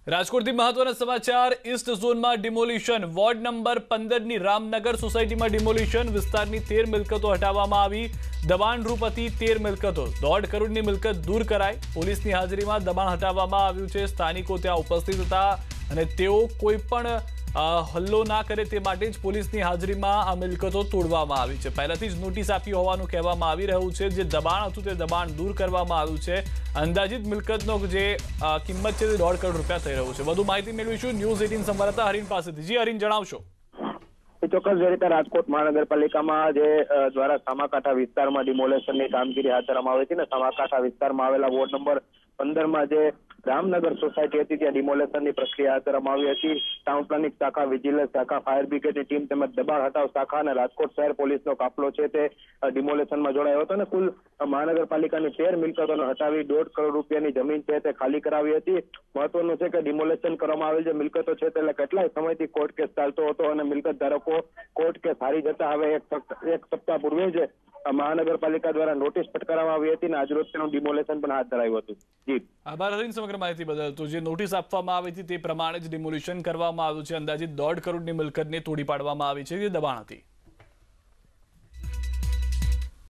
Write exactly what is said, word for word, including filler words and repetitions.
રાજકોટથી મહત્વના સમાચાર। ઈસ્ટ ઝોનમાં ડિમોલિશન। વોર્ડ નંબર પંદર ની રામનગર સોસાયટીમાં ડિમોલિશન। વિસ્તારની તેર મિલકતો હટાવવામાં આવી। દબાણરૂપ હતી તેર મિલકતો। દોઢ કરોડની મિલકત દૂર કરાઈ। પોલીસની હાજરીમાં દબાણ હટાવવામાં આવ્યું છે। સ્થાનિકો ત્યાં ઉપસ્થિત હતા અને તેઓ કોઈ પણ હલ્લો ના કરે તે માટે જ પોલીસની હાજરીમાં આ મિલકતો તોડવામાં આવી છે। પહેલાથી જ નોટિસ આપી હોવાનું કહેવામાં આવી રહ્યું છે। જે દબાણ હતું તે દબાણ દૂર કરવામાં આવ્યું છે। અંદાજિત મિલકતનો જે કિંમત છે તે દોઢ કરોડ રૂપિયા થઈ રહ્યું છે। વધુ માહિતી મેળવીશું ન્યૂઝ અઠ્ઠાવીસ સંવાદદાતા હરીન પાસેથી। જી હરીન, જણાવશો। ચોક્કસ જે રીતે રાજકોટ મહાનગરપાલિકામાં જે દ્વારા સામાકાંઠા વિસ્તારમાં ડિમોલેશનની કામગીરી હાથ ધરવામાં આવી હતી ને સામાકાંઠા વિસ્તારમાં આવેલા વોર્ડ નંબર પંદર માં જે રામનગર સોસાયટી હતી ત્યાં ડિમોલેશનની પ્રક્રિયા હાથ ધરવામાં આવી હતી। ટાઉન પ્લાનિંગ શાખા, વિજિલન્સ શાખા, ફાયર બ્રિગેડની ટીમ તેમજ દબાણ હટાવ શાખા અને રાજકોટ શહેર પોલીસનો કાફલો છે તે ડિમોલેશનમાં જોડાયો હતો અને કુલ મહાનગરપાલિકાની તેર મિલકતોને હટાવી દોઢ કરોડ રૂપિયાની જમીન છે તે ખાલી કરાવી હતી। મહત્વનું છે કે ડિમોલેશન કરવામાં આવેલ જે મિલકતો છે તે કેટલાય સમયથી કોર્ટ કેસ ચાલતો હતો અને મિલકત ધારકો કોર્ટ કેસ હારી જતા હવે એક સપ્તાહ પૂર્વે જ મહાનગરપાલિકા દ્વારા નોટિસ ફટકારવામાં આવી હતી અને આજરોજ તેનું ડિમોલેશન પણ હાથ ધરાયું હતું। જી આભાર હરીન સમગ્ર માહિતી બદલ। તો જે નોટિસ આપવામાં આવી હતી તે પ્રમાણે જ ડિમોલિશન કરવામાં આવ્યું છે। અંદાજિત દોઢ કરોડની મિલકતને તોડી પાડવામાં આવી છે જે દબાણ હતી।